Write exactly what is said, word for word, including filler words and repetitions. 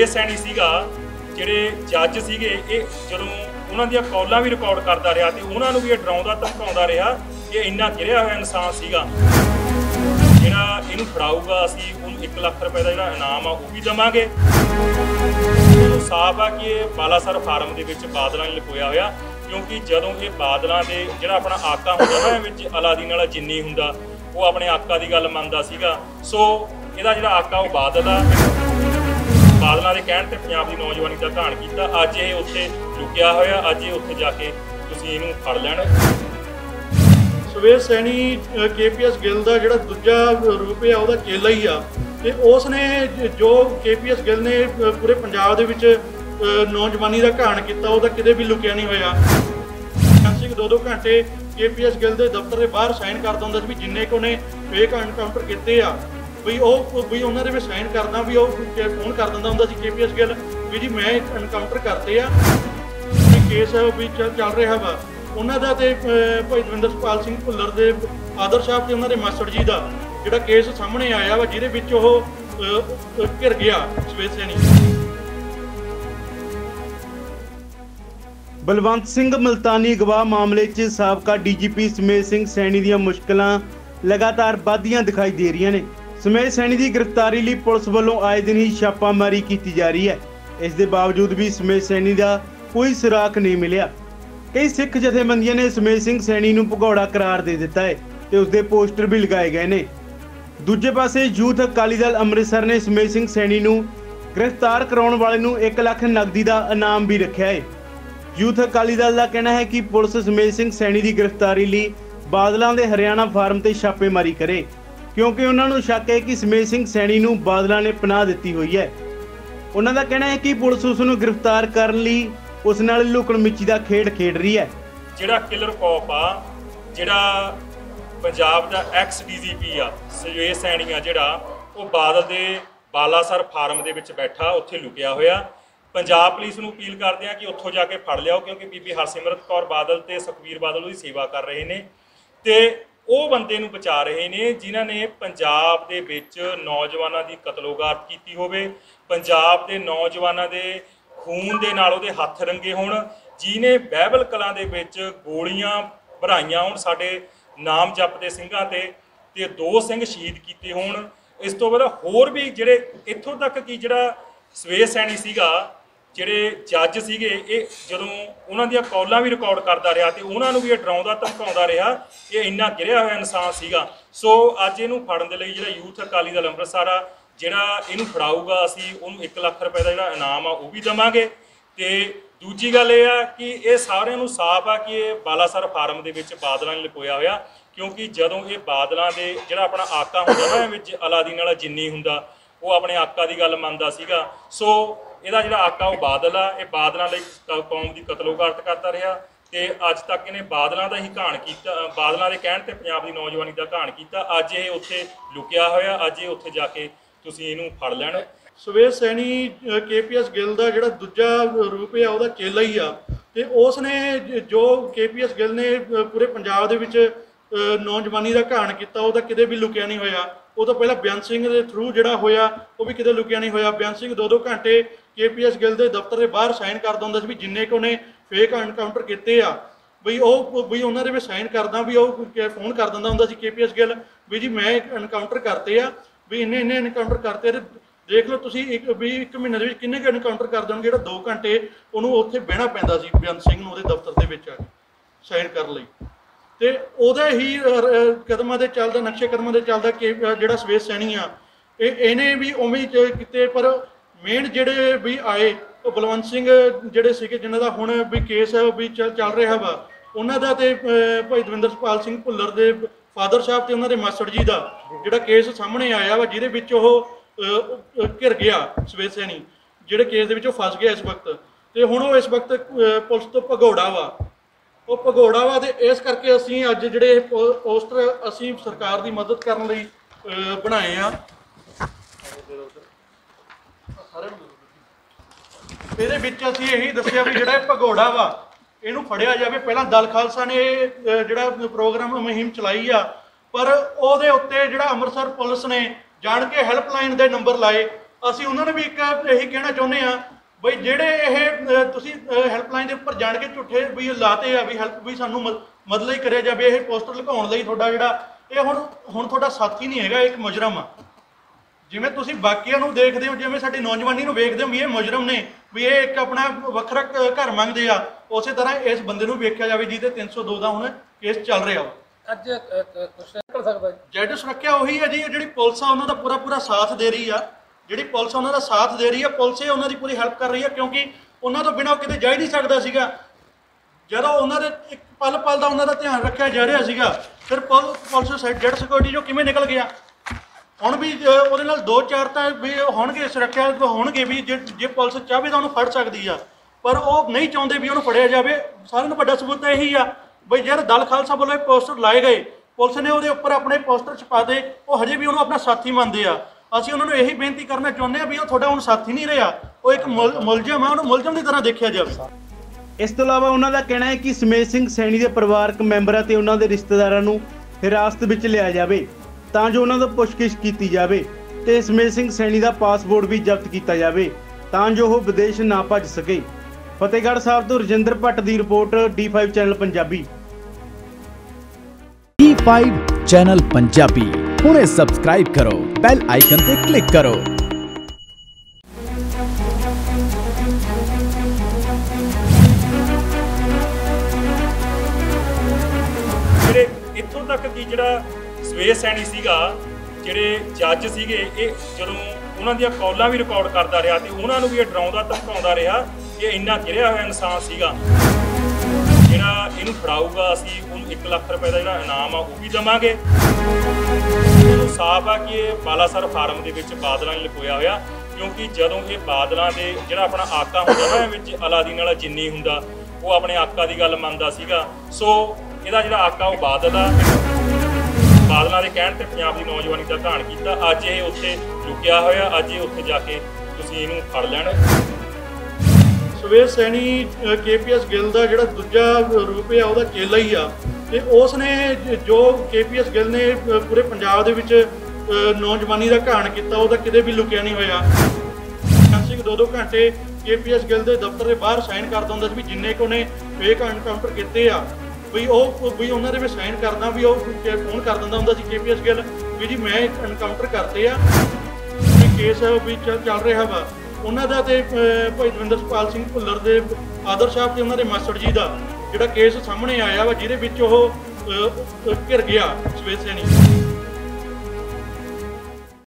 ਸਵੇਰ ਸੈਣੀ ਸੀਗਾ ਜਿਹੜੇ ਜੱਜ ਸੀਗੇ ਇਹ ਜਦੋਂ ਉਹਨਾਂ ਦੀਆਂ ਕਾਲਾਂ ਵੀ ਰਿਕਾਰਡ ਕਰਦਾ ਰਿਹਾ ਤੇ ਉਹਨਾਂ ਨੂੰ ਵੀ ਇਹ ਡਰਾਉਂਦਾ ਧਮਕਾਉਂਦਾ ਰਿਹਾ ਕਿ ਇੰਨਾ ਗਿਰਿਆ ਹੋਇਆ ਇਨਸਾਨ ਸੀਗਾ ਜਿਹੜਾ ਇਹਨੂੰ ਫੜਾਊਗਾ ਅਸੀਂ ਉਹਨੂੰ ਇੱਕ ਲੱਖ ਰੁਪਏ ਦਾ ਜਿਹੜਾ ਇਨਾਮ ਆ ਉਹ ਵੀ ਦੇਵਾਂਗੇ। ਉਹਨੂੰ ਸਾਫ਼ ਆ ਕਿ ਇਹ ਬਾਲਾਸਰ ਫਾਰਮ ਦੇ ਵਿੱਚ ਬਾਦਲਾਂ ਨੇ ਲੁਕੋਇਆ ਹੋਇਆ, ਕਿਉਂਕਿ ਜਦੋਂ ਇਹ ਬਾਦਲਾਂ ਦੇ ਜਿਹੜਾ ਆਪਣਾ ਆਕਾ ਹੁੰਦਾ ਨਾ ਵਿੱਚ ਅਲਾਦੀਨ ਵਾਲਾ ਜਿੰਨੀ ਹੁੰਦਾ ਉਹ ਆਪਣੇ ਆਕਾ ਦੀ ਗੱਲ ਮੰਨਦਾ ਸੀਗਾ। ਸੋ ਇਹਦਾ ਜਿਹੜਾ ਆਕਾ ਉਹ ਬਾਦਲ ਆ, ਬਾਦਲਾਂ ਦੇ ਕਹਿਣ ਤੇ ਪੰਜਾਬ ਦੀ ਨੌਜਵਾਨੀ ਦਾ ਘਾਣ ਕੀਤਾ। ਅੱਜ ਇਹ ਉੱਥੇ ਲੁਕਿਆ ਹੋਇਆ, ਅੱਜ ਇਹ ਉੱਥੇ ਜਾ ਕੇ ਤੁਸੀਂ ਇਹਨੂੰ ਫੜ ਲੈਣ। ਸਵੇਰ Saini K P S Gill ਦਾ ਜਿਹੜਾ ਦੂਜਾ ਰੂਪ ਆ ਉਹਦਾ ਚੇਲਾ ਹੀ ਆ ਤੇ ਉਸ ਨੇ ਜੋ ਕੇ ਪੀ ਐਸ ਗਿੱਲ ਨੇ ਪੂਰੇ ਪੰਜਾਬ ਦੇ ਵਿੱਚ ਨੌਜਵਾਨੀ ਦਾ ਘਾਣ ਕੀਤਾ ਉਹਦਾ ਕਿਤੇ ਵੀ ਲੁਕਿਆ ਨਹੀਂ ਹੋਇਆ। ਸਿੰਘ ਦੋ ਦੋ ਘੰਟੇ ਕੇ ਪੀ ਐਸ ਗਿੱਲ ਦੇ ਦਫ਼ਤਰ ਦੇ ਬਾਹਰ ਸਾਈਨ ਕਰਦਾ ਹੁੰਦਾ ਸੀ ਵੀ ਜਿੰਨੇ ਕੁ ਉਹਨੇ ਫੇਕ ਐਨਕਾਊਂਟਰ ਕੀਤੇ ਆ ਵੀ ਉਹ ਵੀ ਉਹਨਾਂ ਦੇ ਵਿੱਚ ਸਾਈਨ ਕਰਦਾ ਵੀ ਉਹ ਫੋਨ ਕਰ ਦਿੰਦਾ ਹੁੰਦਾ ਸੀ ਕੇ ਪੀ ਐਸ ਗਿੱਲ ਵੀ ਜੀ ਮੈਂ ਐਨਕਾਊਂਟਰ ਕਰਤੇ ਆ ਵੀ ਕੇਸ ਵੀ ਚੱਲ ਰਿਹਾ ਵਾ ਉਹਨਾਂ ਦਾ ਤੇ ਭਾਈ ਦਵਿੰਦਰਪਾਲ ਸਿੰਘ ਭੁੱਲਰ ਦੇ ਫਾਦਰ ਸਾਹਿਬ ਤੇ ਉਹਨਾਂ ਦੇ ਮਾਸਟਰ ਜੀ ਦਾ ਜਿਹੜਾ ਕੇਸ ਸਾਹਮਣੇ ਆਇਆ ਵਾ ਜਿਹਦੇ ਵਿੱਚ ਉਹ ਘਿਰ ਗਿਆ ਸਵੇਰ ਸੈਣੀ। ਬਲਵੰਤ ਸਿੰਘ ਮਲਤਾਨੀ ਅਗਵਾ ਮਾਮਲੇ 'ਚ ਸਾਬਕਾ ਡੀ ਜੀ ਪੀ ਸਮੇਤ ਸਿੰਘ ਸੈਣੀ ਦੀਆਂ ਮੁਸ਼ਕਲਾਂ ਲਗਾਤਾਰ ਵਧਦੀਆਂ ਦਿਖਾਈ ਦੇ ਰਹੀਆਂ ਨੇ। ਸਮੇਤ ਸੈਣੀ ਦੀ ਗ੍ਰਿਫਤਾਰੀ ਲਈ ਪੁਲਿਸ ਵੱਲੋਂ ਆਏ ਦਿਨ ਹੀ ਛਾਪਾਮਾਰੀ ਕੀਤੀ ਜਾ ਰਹੀ ਹੈ। ਇਸ ਦੇ ਬਾਵਜੂਦ ਵੀ ਸਮੇਤ ਸੈਣੀ ਦਾ ਕੋਈ ਸੁਰਾਖ ਨਹੀਂ ਮਿਲਿਆ। ਕਈ ਸਿੱਖ ਜਥੇਬੰਦੀਆਂ ਨੇ ਸਮੇਤ ਸਿੰਘ ਸੈਣੀ ਨੂੰ ਭਗੌੜਾ ਕਰਾਰ ਦੇ ਦਿੱਤਾ ਹੈ ਤੇ ਉਸਦੇ ਪੋਸਟਰ ਵੀ ਲਗਾਏ ਗਏ ਨੇ। ਦੂਜੇ ਪਾਸੇ ਯੂਥ ਅਕਾਲੀ ਦਲ ਅੰਮ੍ਰਿਤਸਰ ਨੇ ਸਮੇਤ ਸਿੰਘ ਸੈਣੀ ਨੂੰ ਗ੍ਰਿਫਤਾਰ ਕਰਾਉਣ ਵਾਲੇ ਨੂੰ ਇੱਕ ਲੱਖ ਨਕਦੀ ਦਾ ਇਨਾਮ ਵੀ ਰੱਖਿਆ ਹੈ। ਯੂਥ ਅਕਾਲੀ ਦਲ ਦਾ ਕਹਿਣਾ ਹੈ ਕਿ ਪੁਲਿਸ ਸਮੇਤ ਸਿੰਘ ਸੈਣੀ ਦੀ ਗ੍ਰਿਫਤਾਰੀ ਲਈ ਬਾਦਲਾਂ ਦੇ ਹਰਿਆਣਾ ਫਾਰਮ ਤੇ ਛਾਪੇਮਾਰੀ ਕਰੇ, ਕਿਉਂਕਿ ਉਹਨਾਂ ਨੂੰ ਸ਼ੱਕ ਹੈ ਕਿ ਸਮੇਤ ਸਿੰਘ ਸੈਣੀ ਨੂੰ ਬਾਦਲਾਂ ਨੇ ਪਨਾਹ ਦਿੱਤੀ ਹੋਈ ਹੈ। ਉਹਨਾਂ ਦਾ ਕਹਿਣਾ ਹੈ ਕਿ ਪੁਲਿਸ ਉਸ ਨੂੰ ਗ੍ਰਿਫਤਾਰ ਕਰਨ ਲਈ ਉਸ ਨਾਲ ਲੁਕਣ ਮਿੱਚੀ ਦਾ ਖੇਡ ਖੇਡ ਰਹੀ ਹੈ। ਜਿਹੜਾ ਕਿਲਰ ਕੌਪ ਆ, ਜਿਹੜਾ ਪੰਜਾਬ ਦਾ ਐਕਸ ਡੀ ਜੀ ਪੀ ਆ ਸਵੇਰ ਸੈਣੀ ਆ, ਜਿਹੜਾ ਉਹ ਬਾਦਲ ਦੇ ਬਾਲਾਸਰ ਫਾਰਮ ਦੇ ਵਿੱਚ ਬੈਠਾ ਉੱਥੇ ਲੁਕਿਆ ਹੋਇਆ। ਪੰਜਾਬ ਪੁਲਿਸ ਨੂੰ ਅਪੀਲ ਕਰਦੇ ਆ ਕਿ ਉੱਥੋਂ ਜਾ ਕੇ ਫੜ ਲਿਆਓ, ਕਿਉਂਕਿ ਬੀਬੀ ਹਰਸਿਮਰਤ ਕੌਰ ਬਾਦਲ ਤੇ ਸੁਖਬੀਰ ਬਾਦਲ ਉਹਦੀ ਸੇਵਾ ਕਰ ਰਹੇ ਨੇ ਤੇ ਉਹ ਬੰਦੇ ਨੂੰ ਬਚਾ ਰਹੇ ਨੇ ਜਿਨ੍ਹਾਂ ਨੇ ਪੰਜਾਬ ਦੇ ਵਿੱਚ ਨੌਜਵਾਨਾਂ ਦੀ ਕਤਲੋਗਾਰਤ ਕੀਤੀ ਹੋਵੇ, ਪੰਜਾਬ ਦੇ ਨੌਜਵਾਨਾਂ ਦੇ ਖੂਨ ਦੇ ਨਾਲ ਉਹਦੇ ਹੱਥ ਰੰਗੇ ਹੋਣ, ਜਿਹਨੇ ਬਾਈਬਲ ਕਲਾਂ ਦੇ ਵਿੱਚ ਗੋਲੀਆਂ ਭਰਾਈਆਂ ਹੋਣ ਸਾਡੇ ਨਾਮ ਜਪਦੇ ਸਿੰਘਾਂ ਤੇ ਤੇ ਦੋ ਸਿੰਘ ਸ਼ਹੀਦ ਕੀਤੇ ਹੋਣ। ਇਸ ਤੋਂ ਬਾਅਦ ਹੋਰ ਵੀ ਜਿਹੜੇ ਇੱਥੋਂ ਤੱਕ ਕਿ ਜਿਹੜਾ ਸਵੇਰ ਸੈਣੀ ਸੀਗਾ ਜਿਹੜੇ ਜੱਜ ਸੀਗੇ ਇਹ ਜਦੋਂ ਉਹਨਾਂ ਦੀਆਂ ਕਾਲਾਂ ਵੀ ਰਿਕਾਰਡ ਕਰਦਾ ਰਿਹਾ ਤੇ ਉਹਨਾਂ ਨੂੰ ਵੀ ਇਹ ਡਰਾਉਂਦਾ ਧਮਕਾਉਂਦਾ ਰਿਹਾ ਕਿ ਇੰਨਾ ਗਿਰਿਆ ਹੋਇਆ ਇਨਸਾਨ ਸੀਗਾ। ਸੋ ਅੱਜ ਇਹਨੂੰ ਫੜਨ ਦੇ ਲਈ ਜਿਹੜਾ ਯੂਥ ਅਕਾਲੀ ਦਲ ਅੰਮ੍ਰਿਤਸਰ ਆ ਜਿਹੜਾ ਇਹਨੂੰ ਫੜਾਊਗਾ ਅਸੀਂ ਉਹਨੂੰ ਇੱਕ ਲੱਖ ਰੁਪਏ ਦਾ ਜਿਹੜਾ ਇਨਾਮ ਆ ਉਹ ਵੀ ਦੇਵਾਂਗੇ। ਤੇ ਦੂਜੀ ਗੱਲ ਇਹ ਆ ਕਿ ਇਹ ਸਾਰਿਆਂ ਨੂੰ ਸਾਫ਼ ਆ ਕਿ ਇਹ ਬਾਲਾਸਰ ਫਾਰਮ ਦੇ ਵਿੱਚ ਬਾਦਲਾਂ ਨੇ ਲੁਕੋਇਆ ਹੋਇਆ, ਕਿਉਂਕਿ ਜਦੋਂ ਇਹ ਬਾਦਲਾਂ ਦੇ ਜਿਹੜਾ ਆਪਣਾ ਆਕਾ ਹੁੰਦਾ ਨਾ ਵਿੱਚ ਅਲਾਦੀਨ ਵਾਲਾ ਜਿੰਨੀ ਹੁੰਦਾ ਉਹ ਆਪਣੇ ਆਕਾ ਦੀ ਗੱਲ ਮੰਨਦਾ ਸੀਗਾ। ਸੋ ਇਹਦਾ ਜਿਹੜਾ ਆਕਾ ਉਹ ਬਾਦਲ ਆ, ਇਹ ਬਾਦਲਾਂ ਲਈ ਕੌਮ ਦੀ ਕਤਲੋਗਾਰਤ ਕਰਦਾ ਰਿਹਾ ਤੇ ਅੱਜ ਤੱਕ ਇਹਨੇ ਬਾਦਲਾਂ ਦਾ ਹੀ ਘਾਣ ਕੀਤਾ, ਬਾਦਲਾਂ ਦੇ ਕਹਿਣ ਤੇ ਪੰਜਾਬ ਦੀ ਨੌਜਵਾਨੀ ਦਾ ਘਾਣ ਕੀਤਾ। ਅੱਜ ਇਹ ਉੱਥੇ ਲੁਕਿਆ ਹੋਇਆ, ਅੱਜ ਇਹ ਉੱਥੇ ਜਾ ਕੇ ਤੁਸੀਂ ਇਹਨੂੰ ਫੜ ਲੈਣ। ਸਵੇਰ Saini K P S Gill ਦਾ ਜਿਹੜਾ ਦੂਜਾ ਰੂਪ ਆ ਉਹਦਾ ਚੇਲਾ ਹੀ ਆ ਤੇ ਉਸ ਨੇ ਜੋ ਕੇ ਪੀ ਐਸ ਗਿੱਲ ਨੇ ਪੂਰੇ ਪੰਜਾਬ ਦੇ ਵਿੱਚ ਨੌਜਵਾਨੀ ਦਾ ਘਾਣ ਕੀਤਾ ਉਹਦਾ ਕਿਤੇ ਵੀ ਲੁਕਿਆ ਨਹੀਂ ਹੋਇਆ। ਉਹ ਤੋਂ ਪਹਿਲਾਂ ਬੇਅੰਤ ਸਿੰਘ ਦੇ ਥਰੂ ਜਿਹੜਾ ਹੋਇਆ ਉਹ ਵੀ ਕਿਤੇ ਲੁਕਿਆ ਨਹੀਂ ਹੋਇਆ। ਬੇਅੰਤ ਸਿੰਘ ਦੋ ਦੋ ਘੰਟੇ ਕੇ ਪੀ ਐਸ ਗਿੱਲ ਦੇ ਦਫ਼ਤਰ ਦੇ ਬਾਹਰ ਸਾਈਨ ਕਰਦਾ ਹੁੰਦਾ ਸੀ ਵੀ ਜਿੰਨੇ ਕੁ ਉਹਨੇ ਫੇਕ ਐਨਕਾਊਂਟਰ ਕੀਤੇ ਆ ਵੀ ਉਹ ਵੀ ਉਹਨਾਂ ਦੇ ਵਿੱਚ ਸਾਈਨ ਕਰਦਾ ਵੀ ਉਹ ਫੋਨ ਕਰ ਦਿੰਦਾ ਹੁੰਦਾ ਸੀ ਕੇ ਪੀ ਐਸ ਗਿੱਲ ਵੀ ਜੀ ਮੈਂ ਐਨਕਾਊਂਟਰ ਕਰਤੇ ਆ ਵੀ ਇੰਨੇ ਇੰਨੇ ਐਨਕਾਊਂਟਰ ਕਰਤੇ। ਦੇਖ ਲਓ ਤੁਸੀਂ ਇੱਕ ਵੀ ਇੱਕ ਮਹੀਨੇ ਦੇ ਵਿੱਚ ਕਿੰਨੇ ਕੁ ਐਨਕਾਊਂਟਰ ਕਰ ਦੇਣਗੇ, ਜਿਹੜਾ ਦੋ ਘੰਟੇ ਉਹਨੂੰ ਉੱਥੇ ਬਹਿਣਾ ਪੈਂਦਾ ਸੀ ਬੇਅੰਤ ਸਿੰਘ ਨੂੰ ਉਹਦੇ ਦਫ਼ਤਰ ਦੇ ਵਿੱਚ ਆ ਕੇ ਸਾਈਨ ਕਰਨ ਲਈ। ਤੇ ਉਹਦੇ ਹੀ ਕਦਮਾਂ ਦੇ ਚੱਲਦਾ ਨਕਸ਼ੇ ਕਦਮਾਂ ਦੇ ਚੱਲਦਾ ਕਿ ਜਿਹੜਾ ਸਵੇਰ ਸੈਣੀ ਆ ਇਹ ਇਹਨੇ ਵੀ ਉਵੇਂ ਹੀ ਕੀਤੇ। ਪਰ ਮੇਨ ਜਿਹੜੇ ਵੀ ਆਏ ਉਹ ਬਲਵੰਤ ਸਿੰਘ ਜਿਹੜੇ ਸੀਗੇ ਜਿਨ੍ਹਾਂ ਦਾ ਹੁਣ ਵੀ ਕੇਸ ਵੀ ਚੱਲ ਰਿਹਾ ਵਾ ਉਹਨਾਂ ਦਾ ਤੇ ਭਾਈ ਦਵਿੰਦਰਪਾਲ ਸਿੰਘ ਭੁੱਲਰ ਦੇ ਫਾਦਰ ਸਾਹਿਬ ਤੇ ਉਹਨਾਂ ਦੇ ਮਾਸਟਰ ਜੀ ਦਾ ਜਿਹੜਾ ਕੇਸ ਸਾਹਮਣੇ ਆਇਆ ਵਾ ਜਿਹਦੇ ਵਿੱਚ ਉਹ ਘਿਰ ਗਿਆ ਸਵੇਰ ਸੈਣੀ, ਜਿਹੜੇ ਕੇਸ ਦੇ ਵਿੱਚ ਉਹ ਫਸ ਗਿਆ ਇਸ ਵਕਤ। ਤੇ ਹੁਣ ਉਹ ਇਸ ਵਕਤ ਪੁਲਿਸ ਤੋਂ ਭਗੌੜਾ ਵਾ, ਉਹ ਭਗੌੜਾ ਵਾ ਤੇ ਇਸ ਕਰਕੇ ਅਸੀਂ ਅੱਜ ਜਿਹੜੇ ਪੋਸਟਰ ਅਸੀਂ ਸਰਕਾਰ ਦੀ ਮਦਦ ਕਰਨ ਲਈ ਬਣਾਏ ਆ। ਇਹਦੇ ਵਿੱਚ ਅਸੀਂ ਇਹੀ ਦੱਸਿਆ ਵੀ ਜਿਹੜਾ ਇਹ ਭਗੌੜਾ ਵਾ ਇਹਨੂੰ ਫੜਿਆ ਜਾਵੇ। ਪਹਿਲਾਂ ਦਲ ਖਾਲਸਾ ਨੇ ਜਿਹੜਾ ਪ੍ਰੋਗਰਾਮ ਮੁਹਿੰਮ ਚਲਾਈ ਆ, ਪਰ ਉਹਦੇ ਉੱਤੇ ਜਿਹੜਾ ਅੰਮ੍ਰਿਤਸਰ ਪੁਲਿਸ ਨੇ ਜਾਣ ਕੇ ਹੈਲਪਲਾਈਨ ਦੇ ਨੰਬਰ ਲਾਏ ਅਸੀਂ ਉਹਨਾਂ ਨੂੰ ਵੀ ਇੱਕ ਇਹੀ ਕਹਿਣਾ ਚਾਹੁੰਦੇ ਆ ਬਈ ਜਿਹੜੇ ਇਹ ਤੁਸੀਂ ਹੈਲਪਲਾਈਨ ਦੇ ਉੱਪਰ ਜਾਣ ਕੇ ਝੂਠੇ ਵੀ ਲਾਤੇ ਆ ਵੀ ਹੈਲਪ ਵੀ ਸਾਨੂੰ ਮਦਦ ਲਈ ਕਰਿਆ ਜਾਵੇ, ਇਹ ਪੋਸਟਰ ਲੁਕਾਉਣ ਲਈ ਤੁਹਾਡਾ ਜਿਹੜਾ ਇਹ ਹੁਣ ਹੁਣ ਤੁਹਾਡਾ ਸਾਥੀ ਨਹੀਂ ਹੈਗਾ, ਇੱਕ ਮੁਜਰਮ ਆ। ਜਿਵੇਂ ਤੁਸੀਂ ਬਾਕੀਆਂ ਨੂੰ ਦੇਖਦੇ ਹੋ, ਜਿਵੇਂ ਸਾਡੀ ਨੌਜਵਾਨੀ ਨੂੰ ਵੇਖਦੇ ਹੋ ਵੀ ਇਹ ਮੁਜਰਮ ਨੇ, ਵੀ ਇਹ ਇੱਕ ਆਪਣਾ ਵੱਖਰਾ ਘਰ ਮੰਗਦੇ ਆ, ਉਸੇ ਤਰ੍ਹਾਂ ਇਸ ਬੰਦੇ ਨੂੰ ਵੇਖਿਆ ਜਾਵੇ ਜਿਹਦੇ ਤਿੰਨ ਸੌ ਦੋ ਦਾ ਹੁਣ ਕੇਸ ਚੱਲ ਰਿਹਾ ਵਾ। ਅੱਜ ਕੁਛ ਕਰ ਸਕਦਾ ਜੈਡ ਸੁਰੱਖਿਆ ਉਹੀ ਹੈ ਜੀ, ਜਿਹੜੀ ਪੁਲਿਸ ਆ ਉਹਨਾਂ ਦਾ ਪੂਰਾ ਪੂਰਾ ਸਾਥ ਦੇ ਰਹੀ ਆ, ਜਿਹੜੀ ਪੁਲਿਸ ਉਹਨਾਂ ਦਾ ਸਾਥ ਦੇ ਰਹੀ ਆ, ਪੁਲਿਸ ਉਹਨਾਂ ਦੀ ਪੂਰੀ ਹੈਲਪ ਕਰ ਰਹੀ ਆ, ਕਿਉਂਕਿ ਉਹਨਾਂ ਤੋਂ ਬਿਨਾਂ ਉਹ ਕਿਤੇ ਜਾ ਹੀ ਨਹੀਂ ਸਕਦਾ ਸੀਗਾ। ਜਦੋਂ ਉਹਨਾਂ ਦੇ ਇੱਕ ਪਲ ਪਲ ਦਾ ਉਹਨਾਂ ਦਾ ਧਿਆਨ ਰੱਖਿਆ ਜਾ ਰਿਹਾ ਸੀਗਾ, ਫਿਰ ਪੁਲਿਸ ਜੈਡ ਸਿਕਿਉਰਿਟੀ ਜੋ ਕਿਵੇਂ ਨਿਕਲ ਗਿਆ। ਹੁਣ ਵੀ ਉਹਦੇ ਨਾਲ ਦੋ ਚਾਰ ਤਾਂ ਵੀ ਹੋਣਗੇ, ਸੁਰੱਖਿਆ ਹੋਣਗੇ ਵੀ ਜੇ ਜੇ ਪੁਲਿਸ ਚਾਹੇ ਤਾਂ ਉਹਨੂੰ ਫੜ ਸਕਦੀ ਆ, ਪਰ ਉਹ ਨਹੀਂ ਚਾਹੁੰਦੇ ਵੀ ਉਹਨੂੰ ਫੜਿਆ ਜਾਵੇ। ਸਾਰਿਆਂ ਨੂੰ ਵੱਡਾ ਸਬੂਤ ਤਾਂ ਇਹੀ ਆ ਬਈ ਯਾਰ ਦਲ ਖਾਲਸਾ ਵੱਲੋਂ ਇਹ ਪੋਸਟਰ ਲਾਏ ਗਏ, ਪੁਲਿਸ ਨੇ ਉਹਦੇ ਉੱਪਰ ਆਪਣੇ ਪੋਸਟਰ ਛਪਾ ਦੇ, ਉਹ ਹਜੇ ਵੀ ਉਹਨੂੰ ਆਪਣਾ ਸਾਥੀ ਮੰਨਦੇ ਆ। ਅਸੀਂ ਉਹਨਾਂ ਨੂੰ ਇਹੀ ਬੇਨਤੀ ਕਰਨਾ ਚਾਹੁੰਦੇ ਆ ਵੀ ਉਹ ਤੁਹਾਡਾ ਹੁਣ ਸਾਥੀ ਨਹੀਂ ਰਿਹਾ, ਉਹ ਇੱਕ ਮੁਲਜ਼ਮ ਆ, ਉਹਨੂੰ ਮੁਲਜ਼ਮ ਦੀ ਤਰ੍ਹਾਂ ਦੇਖਿਆ ਜਾਵੇ। ਇਸ ਤੋਂ ਇਲਾਵਾ ਉਹਨਾਂ ਦਾ ਕਹਿਣਾ ਹੈ ਕਿ ਸਮੇਤ ਸਿੰਘ ਸੈਣੀ ਦੇ ਪਰਿਵਾਰਕ ਮੈਂਬਰਾਂ ਤੇ ਉਹਨਾਂ ਦੇ ਰਿਸ਼ਤੇਦਾਰਾਂ ਨੂੰ ਹਿਰਾਸਤ ਵਿੱਚ ਲਿਆ ਜਾਵੇ ਤਾਂ ਜੋ ਉਹਨਾਂ ਤੋਂ ਪੁੱਛਗਿੱਛ ਕੀਤੀ ਜਾਵੇ ਤੇ ਸਮੇਤ ਸਿੰਘ ਸੈਣੀ ਦਾ ਪਾਸਪੋਰਟ ਵੀ ਜ਼ਬਤ ਕੀਤਾ ਜਾਵੇ ਤਾਂ ਜੋ ਉਹ ਵਿਦੇਸ਼ ਨਾ ਭੱਜ ਸਕੇ। ਫਤਿਹਗੜ੍ਹ ਸਾਹਿਬ ਤੋਂ ਰਜਿੰਦਰ ਭੱਟ ਦੀ report D five channel Punjabi. D five channel Punjabi ਹੁਣੇ ਸਬਸਕ੍ਰਾਈਬ ਕਰੋ, ਬੈਲ ਆਈਕਨ ਤੇ ਕਲਿੱਕ ਕਰੋ। ਜਿਹੜੇ ਇੱਥੋਂ ਤੱਕ ਕਿ ਜਿਹੜਾ ਸਮੇਤ ਸੈਣੀ ਸੀਗਾ, ਜਿਹੜੇ ਜੱਜ ਸੀਗੇ, ਇਹ ਜਦੋਂ ਉਹਨਾਂ ਦੀਆਂ ਕਾਲਾਂ ਵੀ ਰਿਕਾਰਡ ਕਰਦਾ ਰਿਹਾ ਤੇ ਉਹਨਾਂ ਨੂੰ ਵੀ ਇਹ ਡਰਾਉਂਦਾ ਧਮਕਾਉਂਦਾ ਰਿਹਾ ਕਿ ਇੰਨਾ ਗਿਰਿਆ ਹੋਇਆ ਇਨਸਾਨ ਸੀਗਾ, ਜਿਹੜਾ ਇਹਨੂੰ ਫੜਾਊਗਾ ਅਸੀਂ ਉਹਨੂੰ ਇੱਕ ਲੱਖ ਰੁਪਏ ਦਾ ਜਿਹੜਾ ਇਨਾਮ ਆ ਉਹ ਵੀ ਦੇਵਾਂਗੇ। ਸਾਫ਼ ਆ ਕਿ ਇਹ ਬਾਲਾਸਰ ਫਾਰਮ ਦੇ ਵਿੱਚ ਬਾਦਲਾਂ ਨੇ ਲੁਕੋਇਆ ਹੋਇਆ, ਕਿਉਂਕਿ ਜਦੋਂ ਇਹ ਬਾਦਲਾਂ ਦੇ ਜਿਹੜਾ ਆਪਣਾ ਆਕਾ ਹੁੰਦਾ ਨਾ ਵਿੱਚ ਅਲਾਦੀਨ ਵਾਲਾ ਜਿੰਨੀ ਹੁੰਦਾ, ਉਹ ਆਪਣੇ ਆਕਾ ਦੀ ਗੱਲ ਮੰਨਦਾ ਸੀਗਾ। ਸੋ ਇਹਦਾ ਜਿਹੜਾ ਆਕਾ ਉਹ ਬਾਦਲ ਆ, ਬਾਦਲਾਂ ਦੇ ਕਹਿਣ ਤੇ ਪੰਜਾਬ ਦੀ ਨੌਜਵਾਨੀ ਦਾ ਧਾਨ ਕੀਤਾ। ਅੱਜ ਇਹ ਉੱਥੇ ਲੁਕਿਆ ਹੋਇਆ, ਅੱਜ ਇਹ ਉੱਥੇ ਜਾ ਕੇ ਤੁਸੀਂ ਇਹਨੂੰ ਫੜ ਲੈਣ। ਸਮੇਤ ਸੈਣੀ ਕੇਪੀਐਸ ਗਿੱਲ ਦਾ ਜਿਹੜਾ ਦੂਜਾ ਰੂਪ ਆ ਉਹਦਾ ਚੇਲਾ ਹੀ ਆ, ਤੇ ਉਸ ਨੇ ਜੋ ਕੇਪੀਐਸ ਗਿੱਲ ਨੇ ਪੂਰੇ ਪੰਜਾਬ ਦੇ ਵਿੱਚ ਨੌਜਵਾਨੀ ਦਾ ਘਾਣ ਕੀਤਾ, ਉਹਦਾ ਕਿਤੇ ਵੀ ਲੁਕਿਆ ਨਹੀਂ ਹੋਇਆ। ਅਸੀਂ ਦੋ ਦੋ ਘੰਟੇ ਕੇਪੀਐਸ ਗਿੱਲ ਦੇ ਦਫ਼ਤਰ ਦੇ ਬਾਹਰ ਸਾਈਨ ਕਰਦਾ ਹੁੰਦਾ ਸੀ ਵੀ ਜਿੰਨੇ ਕੁ ਉਹਨੇ ਫੇਕ ਐਨਕਾਊਂਟਰ ਕੀਤੇ ਆ ਵੀ ਉਹ ਵੀ ਉਹਨਾਂ ਦੇ ਵਿੱਚ ਸਾਈਨ ਕਰਦਾ, ਵੀ ਉਹ ਫੋਨ ਕਰ ਦਿੰਦਾ ਹੁੰਦਾ ਸੀ ਕੇਪੀਐਸ ਗਿੱਲ ਵੀ ਜੀ ਮੈਂ ਐਨਕਾਊਂਟਰ ਕਰਤੇ ਆ, ਵੀ ਕੇਸ ਵੀ ਚੱਲ ਰਿਹਾ ਵਾ ਉਹਨਾਂ ਦਾ। ਤੇ ਭਾਈ ਦਵਿੰਦਰਪਾਲ ਸਿੰਘ ਭੁੱਲਰ ਦੇ ਫਾਦਰ ਸਾਹਿਬ ਤੇ ਉਹਨਾਂ ਦੇ ਮਾਸਟਰ ਜੀ ਦਾ ਜਿਹੜਾ ਕੇਸ ਸਾਹਮਣੇ ਆਇਆ ਵਾ, ਜਿਹਦੇ ਵਿੱਚ ਉਹ ਘਿਰ ਗਿਆ ਸਮੇਤ ਸੈਣੀ।